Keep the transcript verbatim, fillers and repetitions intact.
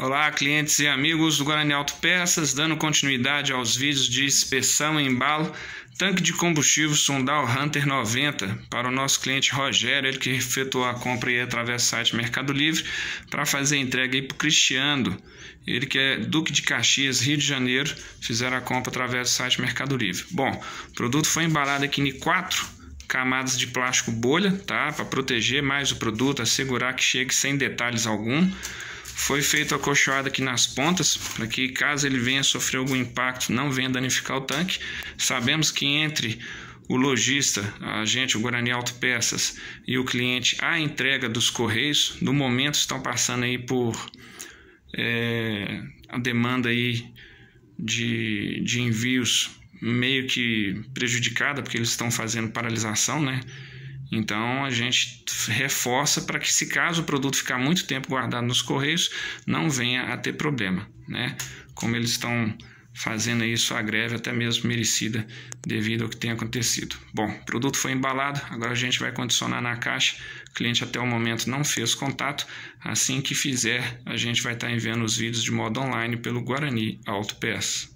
Olá, clientes e amigos do Guarani Autopeças, dando continuidade aos vídeos de inspeção e embalo, tanque de combustível Sundal Hunter noventa, para o nosso cliente Rogério, ele que efetuou a compra aí através do site Mercado Livre, para fazer a entrega aí para o Cristiano, ele que é Duque de Caxias, Rio de Janeiro, fizeram a compra através do site Mercado Livre. Bom, o produto foi embalado aqui em quatro camadas de plástico bolha, tá? Para proteger mais o produto, assegurar que chegue sem detalhes algum. Foi feito acolchoado aqui nas pontas, para que caso ele venha sofrer algum impacto, não venha danificar o tanque. Sabemos que entre o lojista, a gente, o Guarani Autopeças, e o cliente, a entrega dos correios, no momento estão passando aí por é, a demanda aí de, de envios meio que prejudicada, porque eles estão fazendo paralisação, né? Então a gente reforça para que, se caso o produto ficar muito tempo guardado nos correios, não venha a ter problema, né? Como eles estão fazendo aí sua greve até mesmo merecida devido ao que tem acontecido. Bom, o produto foi embalado, agora a gente vai condicionar na caixa. O cliente até o momento não fez contato. Assim que fizer, a gente vai estar enviando os vídeos de modo online pelo Guarani Autopeças.